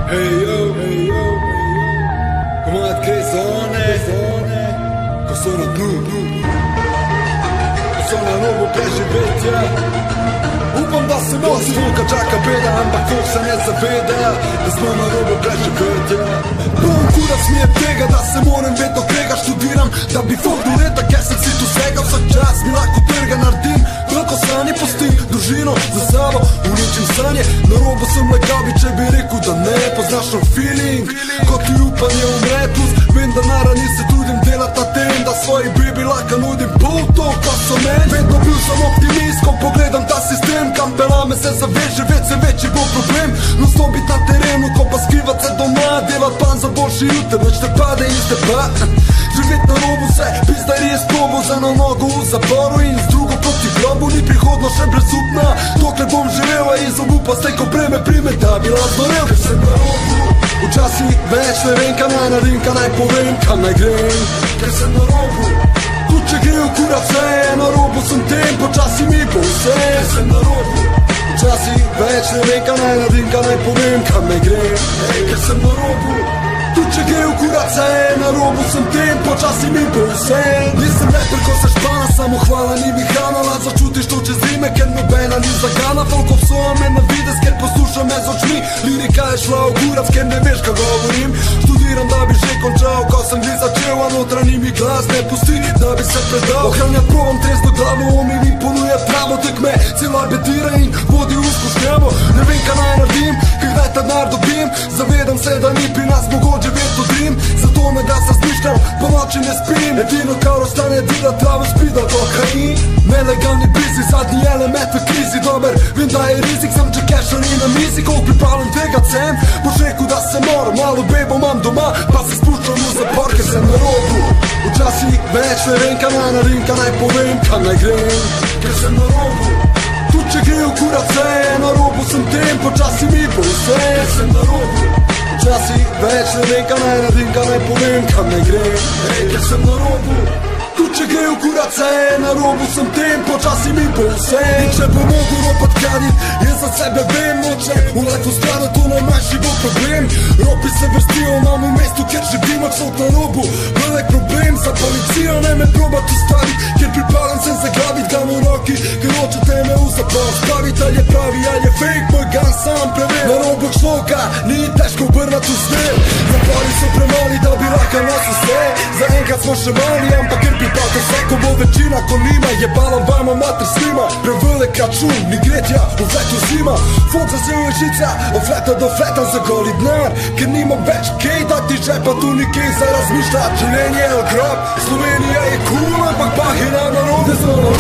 Hey yo, komad K-zone, ko so na dnu, ko so na robu preživetja. Upam, da se nosi zvuka čaka beda, ampak folk se ne zaveda, da smo na robu preživetja. Bom kurac mi je tega, da se moram vedno krega, študiram, da bi folk doleta, ker sem si tu svega. Vsak čas mi lahko trga naredim, veliko sanje pustim, družino za sabo, uničim sanje. Na robu sem legavi, če bi rekel, da ne poznaš no feeling, kot ti upanje umre. Plus vem, da narani se trudim delat na tem, da svoji baby laka nudim pol to, kot so meni. Vedno bil sem optimist, ko pogledam ta sistem, kam pelame se zaveže, večji bo problem. No stopit na terenu, ko pa skrivat se doma, delat pan za boljši jutr, več te pade in te pa. Živjet na robu se, pizdaj res probo, z eno nogo v zaporu in z drugo proti grobu. Ni prihodno še brezupna, dokler bom živela iz obupa, stej ko breme prime, da bi raznorel. Ker sem na robu, včasih več ne vem, kaj naj naredim, kaj naj povem, kam naj grem. Ker sem na robu, tudi če gre v kurac vse, na robu sem tem, počasi mi bo vse. Ker sem na robu, včasih več ne vem, kaj naj naredim, kaj naj povem, kam naj grem. Ker sem na robu, tudi če gre v kurac vse, na robu sem tem, počasi mi bo vse. Nisem leper, ko se špana, samo hvala ni Mihana. Lad začutiš to čez zime, ker nobena ni zagana. Folk obsoja me na vides, ker posluša me z očmi. Lirika je šla v kurac, ker ne veš, kaj govorim. Študiram, da bi že končal, ko sem gli začel, a notranji mi glas ne pusti, da bi se predal. Ohranjat provam trezno glavo, omi mi ponuja pravo, tek me celo arbetira in vodi v skušnjavo. Ne vem, kaj naj naredim, kaj kdaj ta denar dobim. Zavedam se, da ni pri nas mogoče vedno dream, zato me da se zmišljam, po noči ne spim. Edino kar ostane dela travo spida kokain. Nelegalni bizi, zadnji element v krizi, dober, vem da je rizik, sem če keša ni na mizi. Koliko pripravljam tega cem, boš rekel da se moram, malo bebo imam doma, pa se spuščam v zapor, ker sem na robu. Včasih več ne vem, kaj naj naredim, kaj naj povem, kam naj grem. Ker sem na robu, tudi če gre v kurac vse, na robu sem tem, počasi mi bo vse. Ker sem na robu, včasih več ne vem, kaj naj naredim, kaj naj povem, kam naj grem. Ker sem na robu, tudi če gre v kurac vse, na robu sem tem, počasi mi bo vse. In če bo mogo ropat kadit, jaz za sebe vem, noče v letu strano, to najmanjši bo problem. Ropi se vrstijo, imam v mestu, kjer živimo, človek na robu, velik problem. Za policijo ne me probat ustavit, ker pripravljam sem zaglavit, gam v roki, ker hočete me v zapor stavit. Ali je pravi, ali je fake, moj gan sam prever. Na robu človeka ni težko obrnat v smer, zapori so premali, da bi lahko nas vse. Zaenkrat smo še mali, ampak ker pripada vsako bo večina, ko nima, jebala vama mater snima. Prevelik račun, ni gretja, v fletu zima. Fond za zelo žica, od fleta do fleta za goli denar, ker nima več kaj, da ti žepa tu ni kaj za razmišljat. Življenje je grob, Slovenija je cool, ampak bahina na robu.